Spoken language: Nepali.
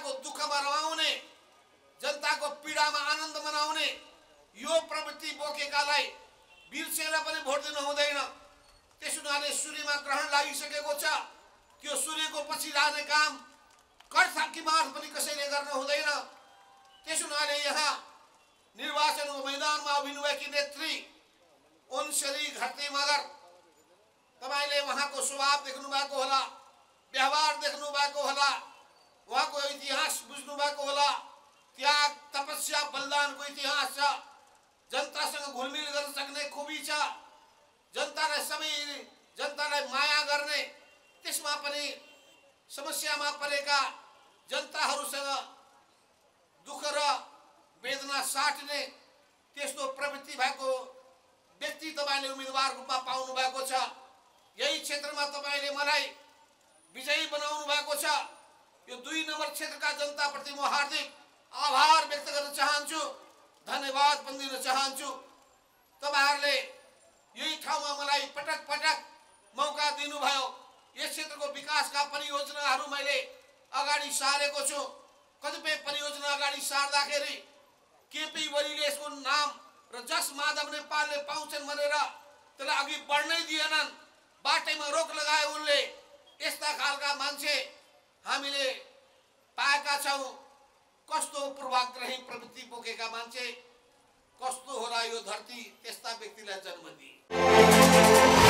जनताको दुःखमा रमाउने, जनताको पीडामा आनन्द मनाउने यो प्रवृत्ति बोकेकालाई बिर्सेर पनि भोट दिनु हुँदैन। त्यसो हुनाले सूर्यमा ग्रहण लागिसकेको छ। त्यो सूर्यको पछि लाग्ने काम कर्ताकीमार्थ पनि कसैले गर्न हुँदैन। त्यसो हुनाले यहाँ निर्वाचनको मैदानमा उभिनुभएकी नेत्री ओन्सरी घरती मगर, तपाईले उहाँको स्वभाव देख्नु भएको होला, व्यवहार देख्नु भएको होला, उहाँको इतिहास बुझ्नु भएको होला। त्याग, तपस्या, बलिदानको इतिहास छ। जनतासँग घुलमिल गर्न सक्ने खुबी छ। जनतालाई माया गर्ने, त्यसमा पनि समस्यामा परेका जनताहरूसँग दुःख र वेदना साट्ने त्यस्तो प्रवृत्ति भएको व्यक्ति तपाईले उम्मेदवार रूपमा पाउनु भएको छ। यही क्षेत्रमा तपाईले मलाई विजयी बनाउनु भएको छ। यो 2 नम्बर क्षेत्रका जनताप्रति म हार्दिक आभार व्यक्त गर्न चाहन्छु, धन्यवाद पनि दिन चाहन्छु। तपाईहरुले यही ठाउँमा मलाई पटक पटक मौका दिनुभयो। यस क्षेत्रको विकासका परियोजनाहरू मैले अगाडि सारेको छु। कतिपय परियोजना अगाडि सार्दाखेरि केपी ओलीले यसको नाम र जस माधव नेपालले पाउँछन् भनेर त्यसलाई अघि बढ्नै दिएनन्। बाटैमा रोक लगाए उनले। यस्ता खालका मान्छे हामीले पाएका छौं। कस्तो पूर्वाग्रही प्रवृत्ति बोकेका मान्छे, कस्तो होला यो धरती त्यस्ता व्यक्तिलाई जन्म दिए।